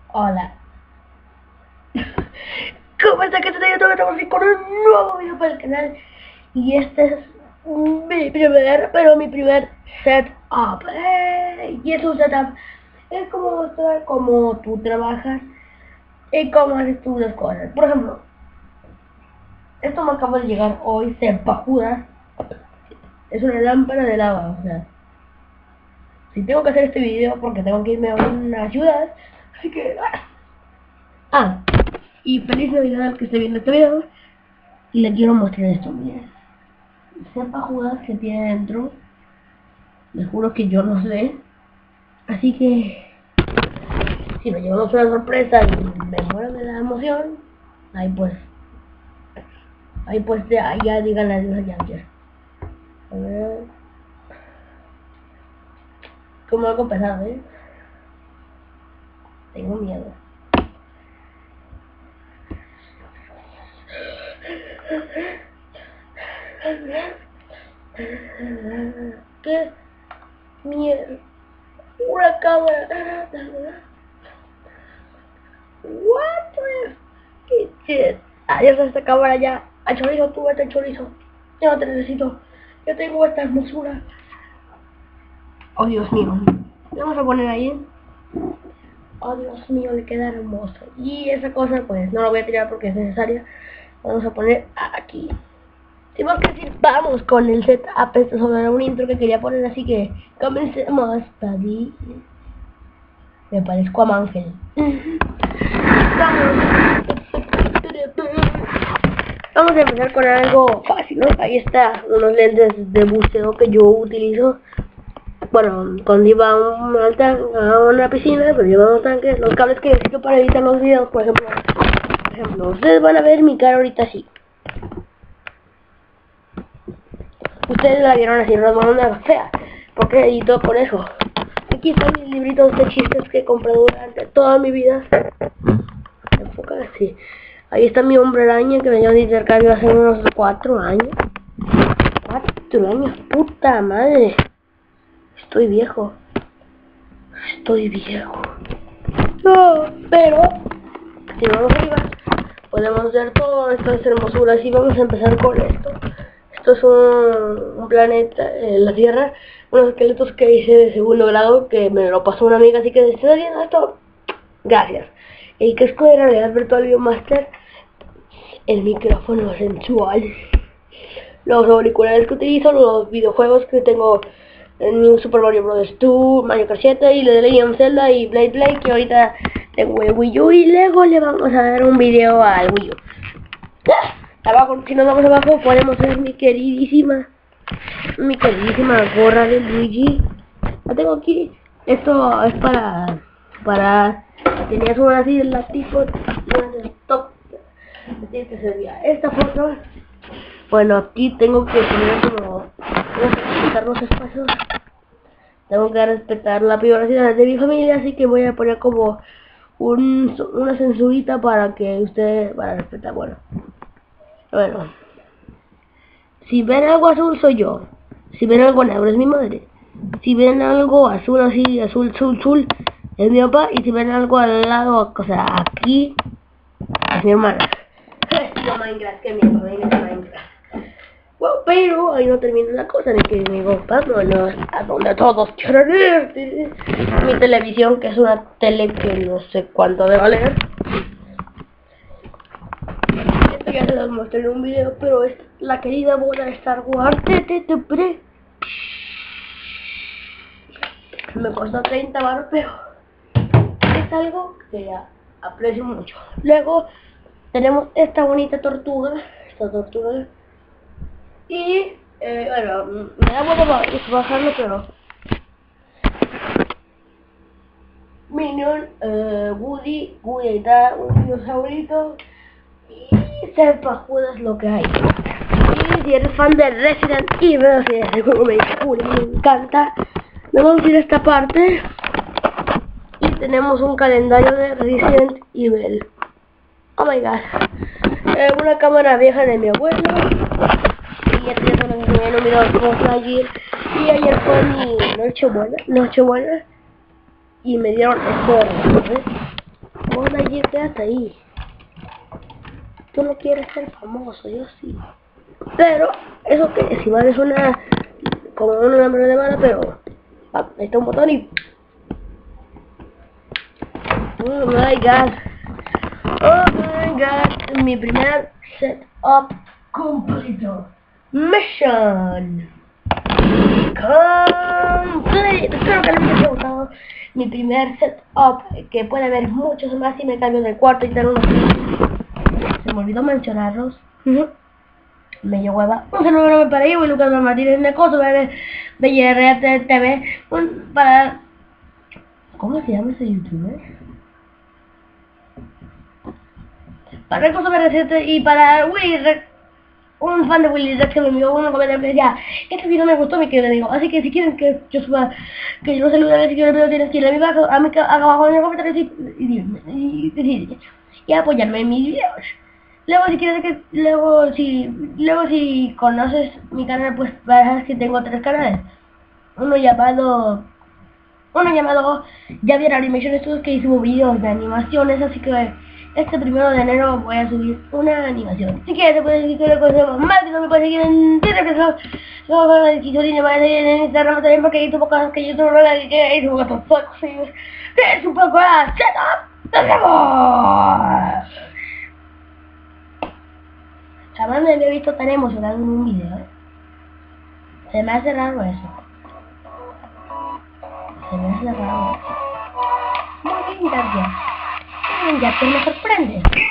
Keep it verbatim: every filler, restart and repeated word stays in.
Hola. ¿Cómo está, que te YouTube? Estamos aquí con un nuevo video para el canal. Y este es mi primer, pero mi primer setup. ¡Eh! Y es un setup. Es como mostrar cómo tú trabajas y cómo haces tú las cosas. Por ejemplo, esto me acaba de llegar hoy, sepa Judas. Es una lámpara de lava, o sea. Si tengo que hacer este video porque tengo que irme a una ciudad, así que... Ah, y feliz Navidad al que esté viendo este video. Y le quiero mostrar esto, miren. Sepa Judas que tiene dentro. Les juro que yo no sé. Así que... si me llevamos una sorpresa y me muero de la emoción, ahí pues... Ahí pues ya, ya digan adiós ya, ya. A ver... Como algo pesado, ¿eh? Tengo miedo. ¿Qué mierda? Una cámara. What the shit? Adiós a esta cámara ya. A chorizo, tú vete chorizo. Yo no te necesito. Yo tengo esta hermosura. Oh Dios mío. Vamos a poner ahí. Oh Dios mío, le queda hermoso. Y esa cosa pues no la voy a tirar porque es necesaria. Vamos a poner aquí. Tenemos que decir, vamos con el setup. Esto es sobre un intro que quería poner, así que comencemos. Paddy. Me parezco a Mangel. Vamos. Vamos a empezar con algo fácil, ¿no? Ahí está, unos lentes de buceo que yo utilizo. Bueno, cuando iba a una, a una piscina, pero llevaba un tanque, los cables que necesito para editar los videos, por ejemplo. Por ejemplo, ustedes van a ver mi cara ahorita así. Ustedes la vieron así, no es una fea, porque edito por eso. Aquí están mis libritos de chistes que he comprado durante toda mi vida. Enfoca así. Ahí está mi hombre araña que me dio de intercambio hace unos cuatro años. Cuatro años, puta madre. Estoy viejo. Estoy viejo. No, pero si vamos arriba, podemos ver todas estas hermosuras y vamos a empezar con esto. Esto es un, un planeta, eh, la Tierra, unos esqueletos que hice de segundo grado que me lo pasó una amiga, así que si estás viendo esto, gracias. El casco de realidad virtual Biomaster, el micrófono sensual, los auriculares que utilizo, los videojuegos que tengo en New Super Mario Bros. dos, Mario Kart siete y The Legend of Zelda y Blade Blade, que ahorita tengo el Wii U y luego le vamos a dar un video al Wii U. Abajo, si nos vamos abajo, podemos ver mi queridísima, mi queridísima gorra de Luigi. La tengo aquí. Esto es para, para, tenías una así en la tipo, una de top. Tienes que servía esta foto. Bueno, aquí tengo que poner como, tengo que respetar los espacios. Tengo que respetar la privacidad de mi familia, así que voy a poner como un, una censurita para que ustedes, para respetar, bueno. Bueno, si ven algo azul soy yo. Si ven algo negro es mi madre. Si ven algo azul así, azul, azul, azul, es mi papá. Y si ven algo al lado, o sea, aquí, es mi hermana. Yo Minecraft, que miedo, Minecraft, Minecraft. Bueno, pero ahí no termina la cosa, de que digo, vámonos a donde todos quieren ir. Mi televisión, que es una tele que no sé cuánto de valer. Esto ya se los mostré en un video, pero es la querida bola de Star Wars. Me costó treinta baros, pero es algo que ya aprecio mucho. Luego tenemos esta bonita tortuga, esta tortuga. Y, eh, bueno, me da bueno bajarlo, pero... Minion, uh, Woody, Woody está un dinosaurito. Y sepa Judas lo que hay. Y si eres fan de Resident Evil, si es el juego me encanta, nos vamos a ir a esta parte. Y tenemos un calendario de Resident Evil. Oh my god. Eh, una cámara vieja de mi abuelo. Y este ya se lo enseñé en un video de ayer. Y ayer fue mi noche buena, noche buena. Y me dieron esto de regalo, ¿ves? Oye, quédate ahí. Tú no quieres ser famoso, yo sí. Pero, eso que si vale suena como un nombre de mala, pero ah, ahí está un botón y... Oh my god. Oh my god. Mi primer setup completo. Mission complete. Espero que les haya gustado mi primer setup, que puede haber muchos más si me cambio de cuarto y tengo unos... Se me olvidó mencionarlos. Me llevo hueva. Un saludo para ello, Lucas Martínez Necoso, de B R T V. Un para... ¿Cómo se llama ese youtuber? Para Necoso B R T y para Willy Rex, un fan de Willy Rex que me envió un comentario que decía: este video me gustó, mi querido amigo. Así que si quieren que yo suba, que yo los salude a ver si quieren el video, tienes que ir a mi bajo, a mi acá abajo en el comentario y, y, y, y, y apoyarme en mis videos. Luego si quieres que, luego si, luego si conoces mi canal, pues verás que tengo tres canales. Uno llamado, uno llamado Javier Animation Studios, que hizo vídeos de animaciones, así que este primero de enero voy a subir una animación. Si quieres, te puedes seguir con el consejo más, no me puedes seguir en Twitter, que son, son con la decisión, me puedes seguir en Instagram también, porque hay tuvo cosas que yo no lo que hay tuvo cosas pocos, es un poco a setup, ¡nos vemos! Jamás me había visto tan emocionado en un video, ¿eh? Se me hace raro eso. Se me hace raro eso. Muy bien, gracias. Muy bien, ya que me sorprende.